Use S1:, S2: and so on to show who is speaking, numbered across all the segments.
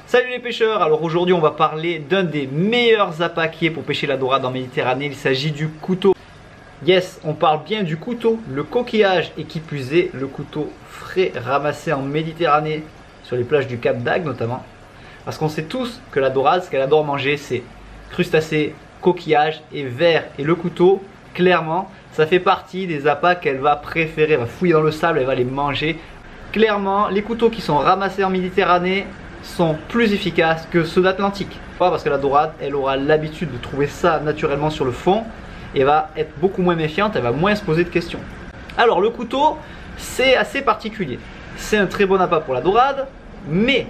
S1: Salut les pêcheurs, alors aujourd'hui on va parler d'un des meilleurs appâts qui est pour pêcher la dorade en Méditerranée, il s'agit du couteau. Yes, on parle bien du couteau, le coquillage et qui plus est, le couteau frais ramassé en Méditerranée, sur les plages du Cap d'Agde notamment. Parce qu'on sait tous que la dorade, ce qu'elle adore manger, c'est crustacés, coquillages et vers. Et le couteau, clairement, ça fait partie des appâts qu'elle va préférer, elle va fouiller dans le sable, elle va les manger. Clairement, les couteaux qui sont ramassés en Méditerranée sont plus efficaces que ceux d'Atlantique. Pourquoi? Parce que la dorade, elle aura l'habitude de trouver ça naturellement sur le fond et va être beaucoup moins méfiante, elle va moins se poser de questions. Alors le couteau, c'est assez particulier. C'est un très bon appât pour la dorade, mais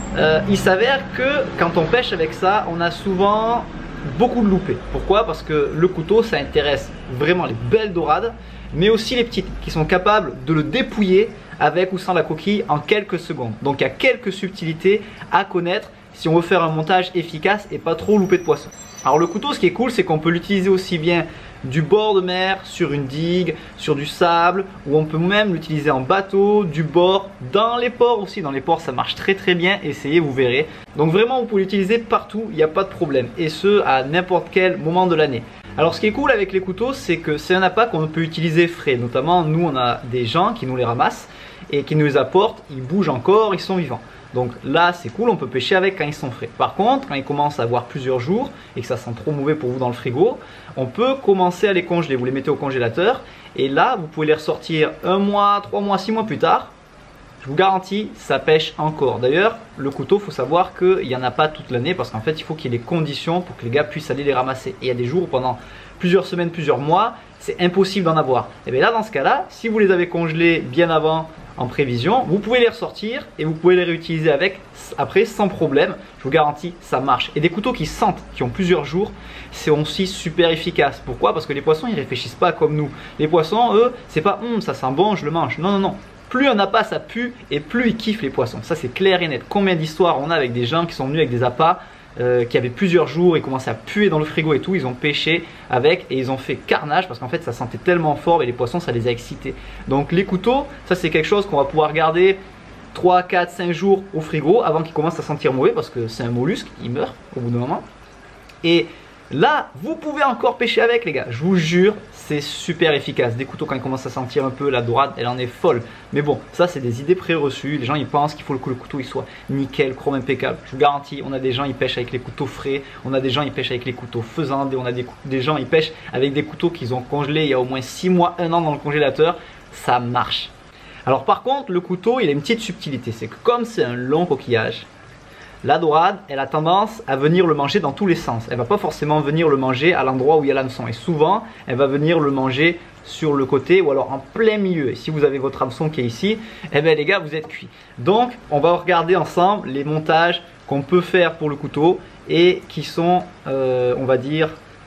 S1: il s'avère que quand on pêche avec ça, on a souvent beaucoup de loupés. Pourquoi? Parce que le couteau, ça intéresse vraiment les belles dorades, mais aussi les petites qui sont capables de le dépouiller avec ou sans la coquille en quelques secondes. Donc il y a quelques subtilités à connaître si on veut faire un montage efficace et pas trop louper de poisson. Alors le couteau, ce qui est cool, c'est qu'on peut l'utiliser aussi bien du bord de mer, sur une digue, sur du sable, ou on peut même l'utiliser en bateau, du bord, dans les ports aussi. Dans les ports, ça marche très très bien, essayez, vous verrez. Donc vraiment, vous pouvez l'utiliser partout, il n'y a pas de problème, et ce, à n'importe quel moment de l'année. Alors ce qui est cool avec les couteaux, c'est que c'est un appât qu'on peut utiliser frais. Notamment, nous, on a des gens qui nous les ramassent et qui nous les apportent, ils bougent encore, ils sont vivants. Donc là c'est cool, on peut pêcher avec quand ils sont frais. Par contre, quand ils commencent à avoir plusieurs jours et que ça sent trop mauvais pour vous dans le frigo, on peut commencer à les congeler. Vous les mettez au congélateur et là vous pouvez les ressortir 1 mois, 3 mois, 6 mois plus tard. Je vous garantis, ça pêche encore. D'ailleurs, le couteau, il faut savoir qu'il n'y en a pas toute l'année parce qu'en fait, il faut qu'il y ait les conditions pour que les gars puissent aller les ramasser. Et il y a des jours où pendant plusieurs semaines, plusieurs mois, c'est impossible d'en avoir. Et bien là, dans ce cas-là, si vous les avez congelés bien avant, en prévision, vous pouvez les ressortir et vous pouvez les réutiliser après sans problème. Je vous garantis, ça marche. Et des couteaux qui sentent, qui ont plusieurs jours, c'est aussi super efficace. Pourquoi? Parce que les poissons, ils réfléchissent pas comme nous. Les poissons, eux, c'est pas ça sent bon, je le mange. Non, non, non. Plus un appât ça pue et plus ils kiffent les poissons. Ça c'est clair et net. Combien d'histoires on a avec des gens qui sont venus avec des appâts qui avaient plusieurs jours, ils commençaient à puer dans le frigo et tout, ils ont pêché avec et ils ont fait carnage parce qu'en fait ça sentait tellement fort et les poissons ça les a excités. Donc les couteaux, ça c'est quelque chose qu'on va pouvoir garder 3, 4, 5 jours au frigo avant qu'ils commencent à sentir mauvais parce que c'est un mollusque, il meurt au bout d'un moment. Et là, vous pouvez encore pêcher avec les gars, je vous jure, c'est super efficace. Des couteaux quand ils commencent à sentir un peu, la dorade, elle en est folle. Mais bon, ça c'est des idées préreçues, les gens ils pensent qu'il faut que le couteau il soit nickel, chrome impeccable. Je vous garantis, on a des gens ils pêchent avec les couteaux frais, on a des gens ils pêchent avec les couteaux faisandés, on a des gens ils pêchent avec des couteaux qu'ils ont congelés il y a au moins 6 mois, 1 an dans le congélateur, ça marche. Alors par contre, le couteau il a une petite subtilité, c'est que comme c'est un long coquillage, la dorade, elle a tendance à venir le manger dans tous les sens. Elle va pas forcément venir le manger à l'endroit où il y a l'hameçon. Et souvent, elle va venir le manger sur le côté ou alors en plein milieu. Et si vous avez votre hameçon qui est ici, eh bien les gars, vous êtes cuits. Donc, on va regarder ensemble les montages qu'on peut faire pour le couteau et qui sont, on va dire,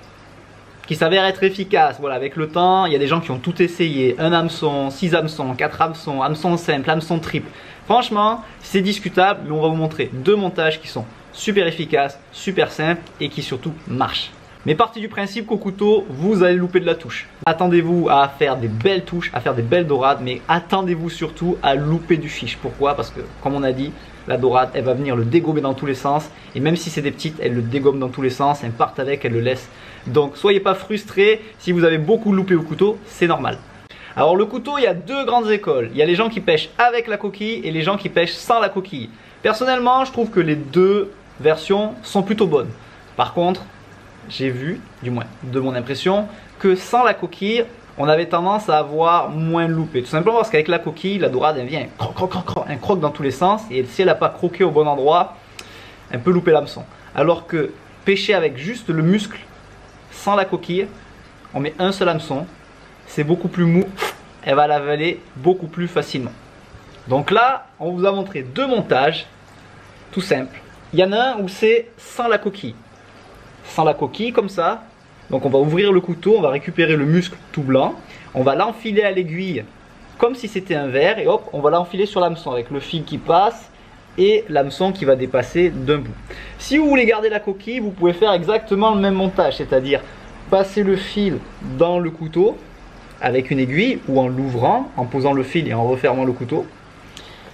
S1: qui s'avèrent être efficaces. Voilà, avec le temps, il y a des gens qui ont tout essayé. Un hameçon, 6 hameçons, 4 hameçons, hameçon simple, hameçon triple. Franchement, c'est discutable, mais on va vous montrer 2 montages qui sont super efficaces, super simples et qui surtout marchent. Mais partez du principe qu'au couteau, vous allez louper de la touche. Attendez-vous à faire des belles touches, à faire des belles dorades, mais attendez-vous surtout à louper du fiche. Pourquoi? Parce que, comme on a dit, la dorade, elle va venir le dégommer dans tous les sens. Et même si c'est des petites, elle le dégomme dans tous les sens, elle part avec, elle le laisse. Donc, soyez pas frustrés si vous avez beaucoup loupé au couteau, c'est normal. Alors le couteau, il y a 2 grandes écoles. Il y a les gens qui pêchent avec la coquille et les gens qui pêchent sans la coquille. Personnellement, je trouve que les 2 versions sont plutôt bonnes. Par contre, j'ai vu, du moins de mon impression, que sans la coquille, on avait tendance à avoir moins loupé. Tout simplement parce qu'avec la coquille, la dorade, elle vient un croque dans tous les sens. Et si elle n'a pas croqué au bon endroit, elle peut louper l'hameçon. Alors que pêcher avec juste le muscle, sans la coquille, on met un seul hameçon. C'est beaucoup plus mou, elle va l'avaler beaucoup plus facilement. Donc là, on vous a montré 2 montages, tout simple. Il y en a un où c'est sans la coquille. Sans la coquille, comme ça. Donc on va ouvrir le couteau, on va récupérer le muscle tout blanc. On va l'enfiler à l'aiguille comme si c'était un verre. Et hop, on va l'enfiler sur l'hameçon avec le fil qui passe et l'hameçon qui va dépasser d'un bout. Si vous voulez garder la coquille, vous pouvez faire exactement le même montage. C'est-à-dire passer le fil dans le couteau avec une aiguille ou en l'ouvrant, en posant le fil et en refermant le couteau.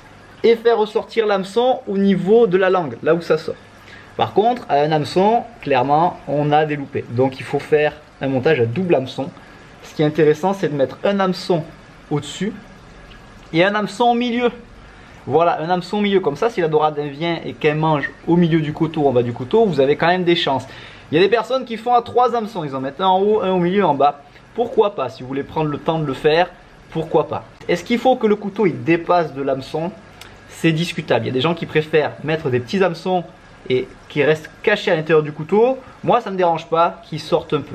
S1: et faire ressortir l'hameçon au niveau de la langue, là où ça sort. Par contre, à un hameçon, clairement, on a des loupés. Donc il faut faire un montage à double hameçon. Ce qui est intéressant, c'est de mettre un hameçon au-dessus et un hameçon au milieu. Voilà, un hameçon au milieu. Comme ça, si la dorade vient et qu'elle mange au milieu du couteau, en bas du couteau, vous avez quand même des chances. Il y a des personnes qui font à 3 hameçons. Ils en mettent un en haut, un au milieu, en bas. Pourquoi pas? Si vous voulez prendre le temps de le faire, pourquoi pas? Est-ce qu'il faut que le couteau il dépasse de l'hameçon? C'est discutable. Il y a des gens qui préfèrent mettre des petits hameçons et qui restent cachés à l'intérieur du couteau. Moi, ça ne me dérange pas qu'ils sortent un peu.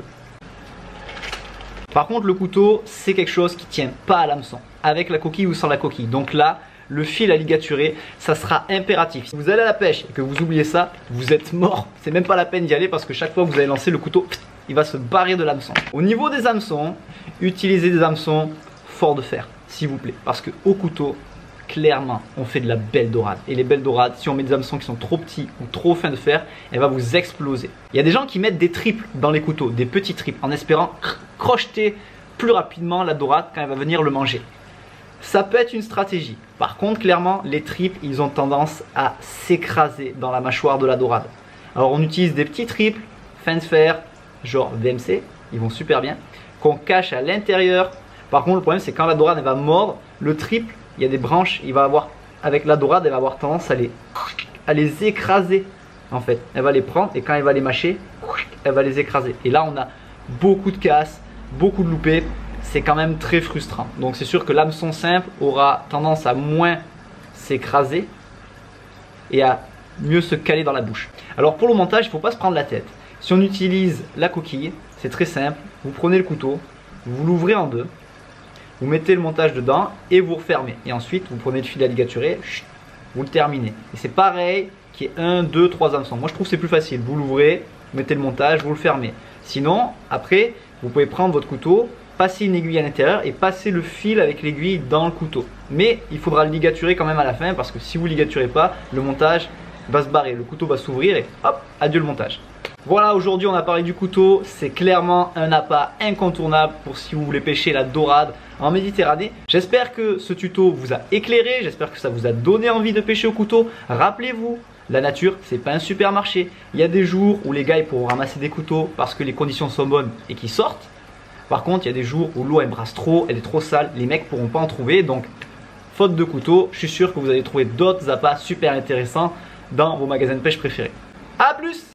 S1: Par contre, le couteau, c'est quelque chose qui ne tient pas à l'hameçon, avec la coquille ou sans la coquille. Donc là, le fil à ligaturer, ça sera impératif. Si vous allez à la pêche et que vous oubliez ça, vous êtes mort. C'est même pas la peine d'y aller parce que chaque fois que vous allez lancer le couteau, il va se barrer de l'hameçon. Au niveau des hameçons, utilisez des hameçons forts de fer, s'il vous plaît. Parce que au couteau, clairement, on fait de la belle dorade. Et les belles dorades, si on met des hameçons qui sont trop petits ou trop fins de fer, elle va vous exploser. Il y a des gens qui mettent des triples dans les couteaux, des petits triples, en espérant crocheter plus rapidement la dorade quand elle va venir le manger. Ça peut être une stratégie. Par contre, clairement, les triples, ils ont tendance à s'écraser dans la mâchoire de la dorade. Alors, on utilise des petits triples, fins de fer, genre VMC, ils vont super bien, qu'on cache à l'intérieur. Par contre, le problème, c'est quand la dorade elle va mordre, le triple, il y a des branches, il va avoir, avec la dorade, elle va avoir tendance à les écraser. En fait, elle va les prendre et quand elle va les mâcher, elle va les écraser. Et là, on a beaucoup de casse, beaucoup de loupés. C'est quand même très frustrant. Donc c'est sûr que l'hameçon simple aura tendance à moins s'écraser et à mieux se caler dans la bouche. Alors pour le montage, il ne faut pas se prendre la tête. Si on utilise la coquille, c'est très simple. Vous prenez le couteau, vous l'ouvrez en deux, vous mettez le montage dedans et vous refermez. Et ensuite, vous prenez le fil à ligaturer, vous le terminez. Et c'est pareil qu'il y ait 1, 2, 3 hameçons. Moi je trouve que c'est plus facile. Vous l'ouvrez, vous mettez le montage, vous le fermez. Sinon, après, vous pouvez prendre votre couteau, passer une aiguille à l'intérieur et passer le fil avec l'aiguille dans le couteau. Mais il faudra le ligaturer quand même à la fin parce que si vous ne ligaturez pas, le montage va se barrer, le couteau va s'ouvrir et hop, adieu le montage. Voilà, aujourd'hui on a parlé du couteau, c'est clairement un appât incontournable pour si vous voulez pêcher la dorade en Méditerranée. J'espère que ce tuto vous a éclairé, j'espère que ça vous a donné envie de pêcher au couteau. Rappelez-vous, la nature, c'est pas un supermarché. Il y a des jours où les gars ils pourront ramasser des couteaux parce que les conditions sont bonnes et qu'ils sortent. Par contre, il y a des jours où l'eau elle brasse trop, elle est trop sale, les mecs pourront pas en trouver. Donc, faute de couteau, je suis sûr que vous allez trouver d'autres appâts super intéressants dans vos magasins de pêche préférés. A plus!